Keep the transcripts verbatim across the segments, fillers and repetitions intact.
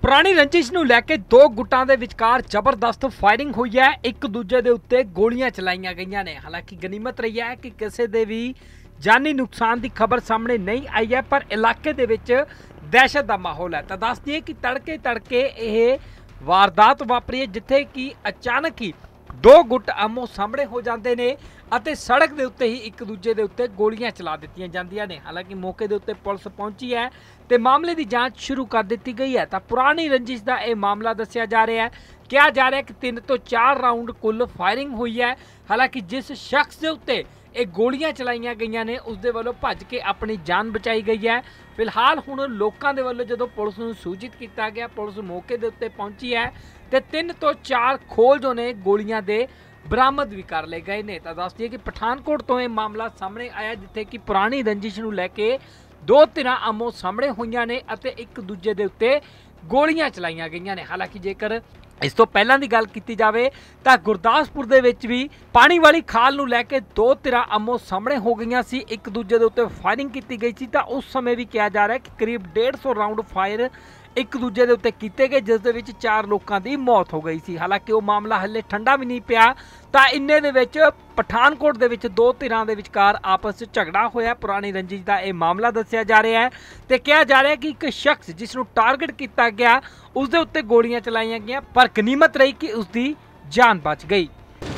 पुरानी रंजिश नूं लैके दो गुटां दे विचकार जबरदस्त फायरिंग हुई है। एक दूजे दे उत्ते गोलियां चलाईयां गईयां ने। हालांकि गनीमत रही है कि किसी दे भी जानी नुकसान की खबर सामने नहीं आई है, पर इलाके दे विच दहशत का माहौल है। तो दस दिए कि तड़के तड़के यह वारदात वापरी है, जिथे कि अचानक ही दो गुट आमो सामने हो जाते हैं ਅਤੇ सड़क के उत्ते ही एक दूजे के उत्ते गोलियां चला दित्तियां जांदियां ने। हालांकि मौके के उत्ते पुलिस पहुंची है तो मामले की जांच शुरू कर दी गई है। तो पुरानी रंजिश का यह मामला दस्या जा रहा है। कहा जा रहा है कि तीन तो चार राउंड कुल फायरिंग हुई है। हालांकि जिस शख्स के उत्ते ये गोलियां चलाईयां गई ने उसके वालों भज के अपनी जान बचाई गई है। फिलहाल हुण लोगों के वालों जो पुलिस नूं सूचित किया गया, पुलिस मौके के उत्ते पहुंची है तो तीन तो चार खोल जो ने गोलियां दे बरामद भी कर ले गए ने। तो दस दिए कि पठानकोट तो यह मामला सामने आया, जिथे कि पुरानी रंजिश नूं लैके दो धिरां आमो सामने हुईयां ने अते एक दूजे दे उत्ते गोलियां चलाईयां गईयां ने। हालांकि जेकर इस तो पहलां दी गल कीती जावे तां गुरदासपुर दे विच भी पानी वाली खाल नूं लैके दो धिरां आमो सामने हो गईयां सी। एक दूजे दे उत्ते फायरिंग की गई सी। तां उस समय भी कहा जा रहा है कि करीब डेढ़ सौ राउंड फायर एक दूजे के उत्ते कीते गए, जिस दे विच चार लोगों की मौत हो गई सी। हालांकि वो मामला हले ठंडा भी नहीं पिया। तो इन्ने दे विच पठानकोट दे विच दो धिरां दे विचकार आपस च झगड़ा होया। पुरानी रंजिश का यह मामला दस्या जा रहा है तो कहा जा रहा है कि एक शख्स जिसनूं टारगेट किया गया उस दे उत्ते गोलियां चलाईयां गईयां, पर गनीमत रही कि उसकी जान बच गई।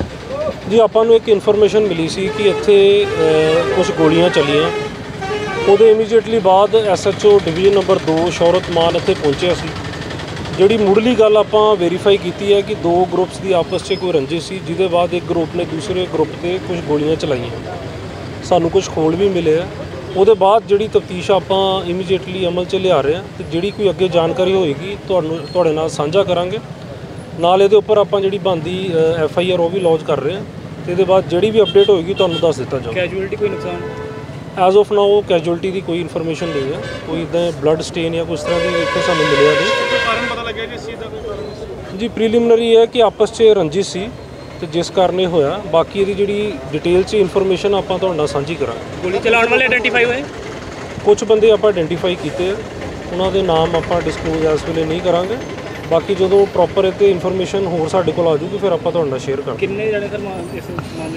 जी आपां नूं एक इन्फॉर्मेशन मिली सी कि इत्थे कुछ गोलियां चलियां। ਉਹਦੇ ਇਮੀਡੀਏਟਲੀ ਬਾਅਦ S H O division number ਦੋ ਸ਼ੌਰਤ ਮਾਨ ਇੱਥੇ ਪਹੁੰਚਿਆ ਸੀ। ਜਿਹੜੀ ਮੁੱਢਲੀ ਗੱਲ ਆਪਾਂ ਵੈਰੀਫਾਈ ਕੀਤੀ ਹੈ ਕਿ ਦੋ ਗਰੁੱਪਸ ਦੀ ਆਪਸ 'ਚ ਕੋਈ ਰੰਜਿਸ਼ ਸੀ, ਜਿਹਦੇ ਬਾਅਦ ਇੱਕ ਗਰੁੱਪ ਨੇ ਦੂਸਰੇ ਗਰੁੱਪ 'ਤੇ ਕੁਝ ਗੋਲੀਆਂ ਚਲਾਈਆਂ। ਸਾਨੂੰ ਕੁਝ ਖੋਲ ਵੀ ਮਿਲੇ ਆ। ਉਹਦੇ ਬਾਅਦ ਜਿਹੜੀ ਤਫਤੀਸ਼ ਆਪਾਂ ਇਮੀਡੀਏਟਲੀ ਅਮਲ 'ਚ ਲਿਆ ਰਹੇ ਹਾਂ ਤੇ ਜਿਹੜੀ ਕੋਈ ਅੱਗੇ ਜਾਣਕਾਰੀ ਹੋਏਗੀ ਤੁਹਾਨੂੰ ਤੁਹਾਡੇ ਨਾਲ ਸਾਂਝਾ ਕਰਾਂਗੇ। ਨਾਲ ਇਹਦੇ ਉੱਪਰ ਆਪਾਂ ਜਿਹੜੀ ਬਣਦੀ ਐਫ ਆਈ ਆਰ ਉਹ ਵੀ ਲੌਂਚ ਕਰ ਰਹੇ ਹਾਂ ਤੇ ਇਹਦੇ ਬਾਅਦ ਜਿਹੜੀ ਵੀ ਅਪਡੇਟ ਹੋਏਗੀ ਤੁਹਾਨੂੰ ਦੱਸ ਦਿੱਤਾ ਜਾਊਗਾ। ਕੈਜੂਅਲਟੀ ਕੋਈ ਨੁਕਸਾਨ ਐਜ਼ ਆਫ ਨਾਓ ਕੈਜੂਅਲਟੀ ਦੀ ਕੋਈ ਇਨਫੋਰਮੇਸ਼ਨ ਨਹੀਂ ਹੈ। ਕੋਈ ਇੱਦਾਂ ਬਲੱਡ ਸਟੇਨ ਜਾਂ ਕੁਛ ਤਰ੍ਹਾਂ ਦੀ ਇੱਥੇ ਸਾਨੂੰ ਮਿਲਿਆ ਨਹੀਂ। ਕਾਰਨ ਪਤਾ ਲੱਗਿਆ ਜੀ ਇਸ ਚੀਜ਼ ਦਾ ਕੋਈ ਕਾਰਨ? ਜੀ ਪ੍ਰੀਲਿਮਿਨਰੀ ਹੈ ਕਿ ਆਪਸ 'ਚ ਰੰਜਿਸ਼ ਸੀ ਤੇ ਜਿਸ ਕਾਰਨ ਇਹ ਹੋਇਆ। ਬਾਕੀ ਇਹਦੀ ਜਿਹੜੀ ਡਿਟੇਲ 'ਚ ਇਨਫੋਰਮੇਸ਼ਨ ਆਪਾਂ ਤੁਹਾਡੇ ਨਾਲ ਸਾਂਝੀ ਕਰਾਂਗੇ। ਗੋਲੀ ਚਲਾਉਣ ਵਾਲੇ ਆਇਡੈਂਟੀਫਾਈ ਹੋਏ? ਕੁਝ ਬੰਦੇ ਆਪਾਂ ਆਇਡੈਂਟੀਫਾਈ ਕੀਤੇ ਆ, ਉਹਨਾਂ ਦੇ ਨਾਮ ਆਪਾਂ ਡਿਸਕਲੋਜ਼ ਇਸ ਵੇਲੇ ਨਹੀਂ ਕਰਾਂਗੇ। ਬਾਕੀ ਜਦੋਂ ਪ੍ਰੋਪਰ ਇਹ 'ਤੇ ਇਨਫੋਰਮੇਸ਼ਨ ਹੋਰ ਸਾਡੇ ਕੋਲ ਆ ਜੂਗੀ ਫਿਰ ਆਪਾਂ ਤੁਹਾਡੇ ਨਾਲ ਸ਼ੇਅਰ ਕਰਾਂਗੇ। ਕਿੰਨੇ ਜਣੇ ਸਰ ਇਸ ਮਾਮਲੇ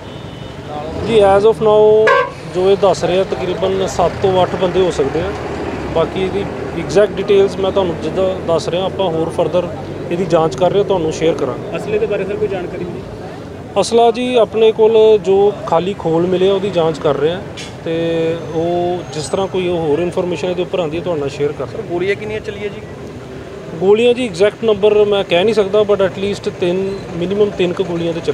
ਸ਼ਾਮਲ? ਜੀ ਐਜ਼ ਆਫ ਨਾਓ ਜੋ ਇਹ ਦੱਸ ਰਿਹਾ ਤਕਰੀਬਨ ਸੱਤ ਤੋਂ ਅੱਠ ਬੰਦੇ ਹੋ ਸਕਦੇ ਆ। ਬਾਕੀ ਇਹਦੀ ਐਗਜ਼ੈਕਟ ਡਿਟੇਲਸ ਮੈਂ ਤੁਹਾਨੂੰ ਜਿੱਦਾਂ ਦੱਸ ਰਿਹਾ ਆਪਾਂ ਹੋਰ ਫਰਦਰ ਇਹਦੀ ਜਾਂਚ ਕਰ ਰਹੇ ਤੁਹਾਨੂੰ ਸ਼ੇਅਰ ਕਰਾਂਗੇ। ਅਸਲੇ ਦੇ ਬਾਰੇ ਸਰ ਕੋਈ ਜਾਣਕਾਰੀ ਮਿਲੀ? ਅਸਲਾ ਜੀ ਆਪਣੇ ਕੋਲ ਜੋ ਖਾਲੀ ਖੋਲ ਮਿਲੇ ਉਹਦੀ ਜਾਂਚ ਕਰ ਰਹੇ ਆ ਤੇ ਉਹ ਜਿਸ ਤਰ੍ਹਾਂ ਕੋਈ ਹੋਰ ਇਨਫੋਰਮੇਸ਼ਨ ਇਹਦੇ ਉੱਪਰ ਆਉਂਦੀ ਹੈ ਤੁਹਾਡੇ ਨਾਲ ਸ਼ੇਅਰ ਕਰ ਰਹੇ। ਗੋਲੀਆਂ ਕਿੰਨੀਆਂ ਚੱਲੀਆਂ ਜੀ? ਗੋਲੀਆਂ ਜੀ ਐਗਜ਼ੈਕਟ ਨੰਬਰ ਮੈਂ ਕਹਿ ਨਹੀਂ ਸਕਦਾ, ਬਟ ਐਟਲੀਸਟ ਤਿੰਨ ਮਿਨੀਮਮ ਤਿੰਨ ਕੁ ਗੋਲੀਆਂ ਤੇ